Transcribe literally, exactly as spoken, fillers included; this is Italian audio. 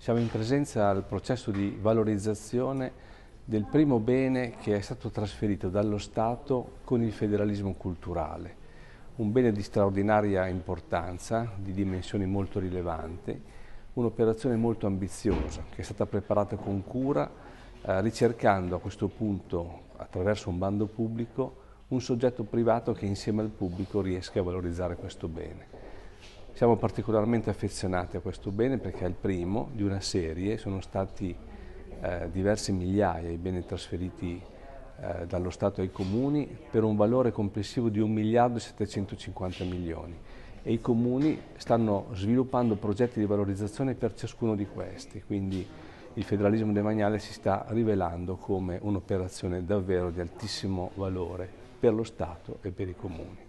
Siamo in presenza al processo di valorizzazione del primo bene che è stato trasferito dallo Stato con il federalismo culturale, un bene di straordinaria importanza, di dimensioni molto rilevanti, un'operazione molto ambiziosa che è stata preparata con cura, eh, ricercando a questo punto, attraverso un bando pubblico, un soggetto privato che insieme al pubblico riesca a valorizzare questo bene. Siamo particolarmente affezionati a questo bene perché è il primo di una serie, sono stati eh, diverse migliaia i beni trasferiti eh, dallo Stato ai comuni per un valore complessivo di un miliardo e settecentocinquanta milioni e i comuni stanno sviluppando progetti di valorizzazione per ciascuno di questi, quindi il federalismo demaniale si sta rivelando come un'operazione davvero di altissimo valore per lo Stato e per i comuni.